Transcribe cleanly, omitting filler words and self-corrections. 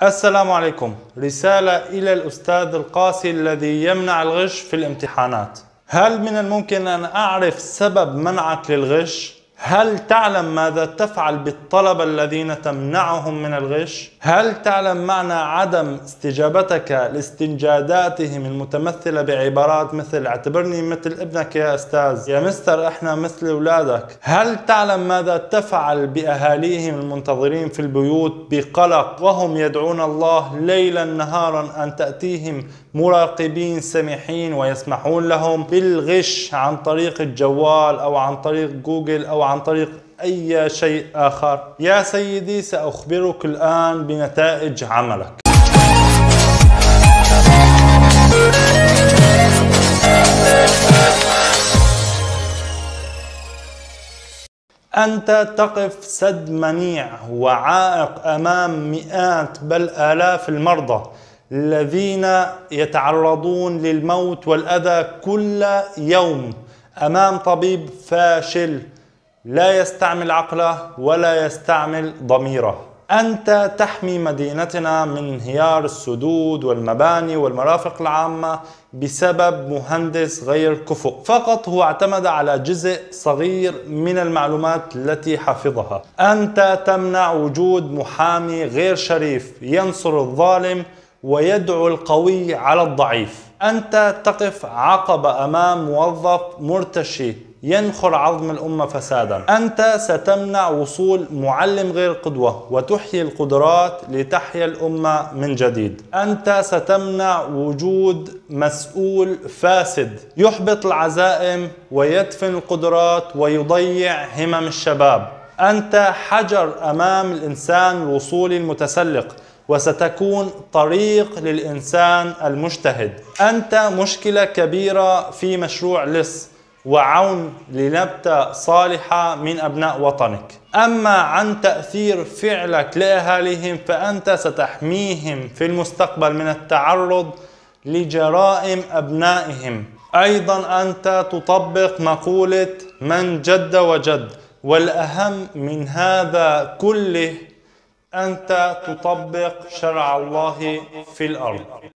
السلام عليكم. رسالة إلى الأستاذ القاسي الذي يمنع الغش في الامتحانات. هل من الممكن أن أعرف سبب منعك للغش؟ هل تعلم ماذا تفعل بالطلبة الذين تمنعهم من الغش؟ هل تعلم معنى عدم استجابتك لاستنجاداتهم المتمثلة بعبارات مثل اعتبرني مثل ابنك يا أستاذ، يا مستر احنا مثل أولادك؟ هل تعلم ماذا تفعل بأهاليهم المنتظرين في البيوت بقلق وهم يدعون الله ليلا نهارا أن تأتيهم مراقبين سميحين ويسمحون لهم بالغش عن طريق الجوال أو عن طريق جوجل أو عن طريق أي شيء آخر؟ يا سيدي سأخبرك الآن بنتائج عملك. أنت تقف سد منيع وعائق أمام مئات بل آلاف المرضى الذين يتعرضون للموت والأذى كل يوم أمام طبيب فاشل لا يستعمل عقله ولا يستعمل ضميره. أنت تحمي مدينتنا من انهيار السدود والمباني والمرافق العامة بسبب مهندس غير كفؤ فقط هو اعتمد على جزء صغير من المعلومات التي حفظها. أنت تمنع وجود محامي غير شريف ينصر الظالم ويدعو القوي على الضعيف. أنت تقف عقبة أمام موظف مرتشي ينخر عظم الأمة فسادا. أنت ستمنع وصول معلم غير قدوة وتحيي القدرات لتحيا الأمة من جديد. أنت ستمنع وجود مسؤول فاسد يحبط العزائم ويدفن القدرات ويضيع همم الشباب. أنت حجر أمام الإنسان الوصولي المتسلق وستكون طريق للإنسان المجتهد. أنت مشكلة كبيرة في مشروع لص وعون لنبتة صالحة من أبناء وطنك. أما عن تأثير فعلك لأهاليهم فأنت ستحميهم في المستقبل من التعرض لجرائم أبنائهم. أيضا أنت تطبق مقولة من جد وجد، والأهم من هذا كله أنت تطبق شرع الله في الأرض.